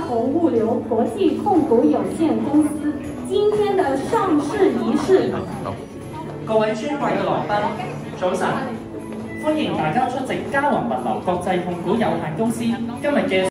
宏物流國際控股有限公司今天的上市儀式。 各位尊貴嘅來賓，早晨！歡迎大家出席嘉宏物流國際控股有限公司今日嘅